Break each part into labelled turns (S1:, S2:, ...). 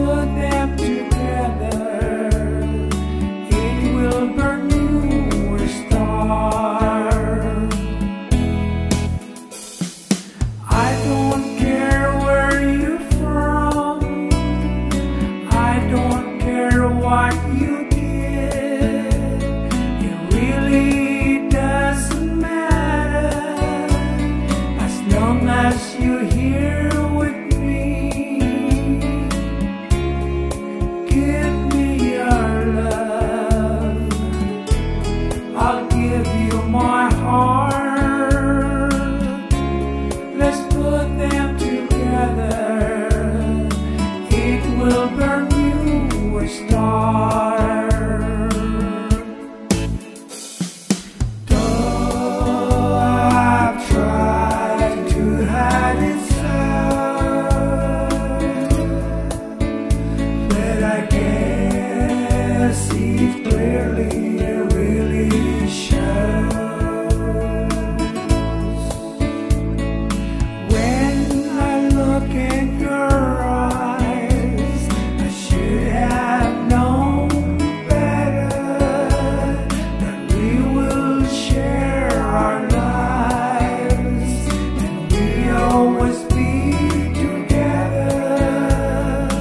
S1: put them together. It will burn you a star. I don't care where you're from. I don't care what you did. It really doesn't matter as long as you're here with me. Give me your love. I'll give you my heart. Let's put them together. It will burn you a star. Though I've tried to hide inside, but I can't see clearly. It really shows. When I look in your eyes, I should have known better that we will share our lives and we always be together.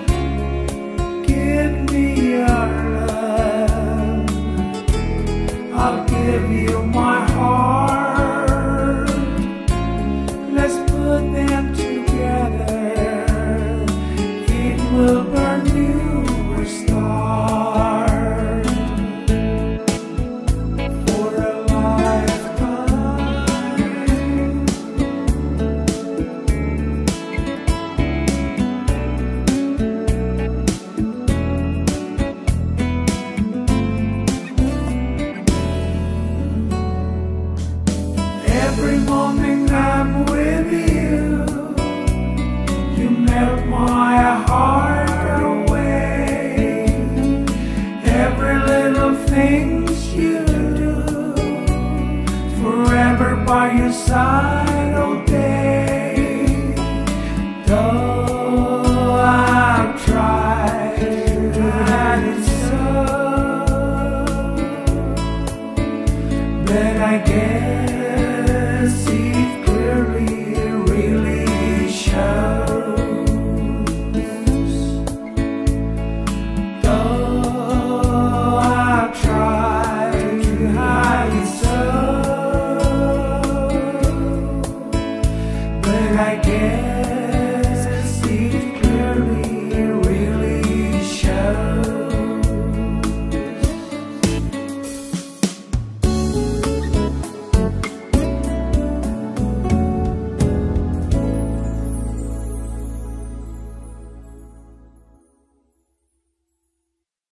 S1: Give me your love. I'll give you my heart. Let's put them together. It will burn you a star for a lifetime. Every morning I'm with you, you melt my heart away. Every little things you do, forever by your side.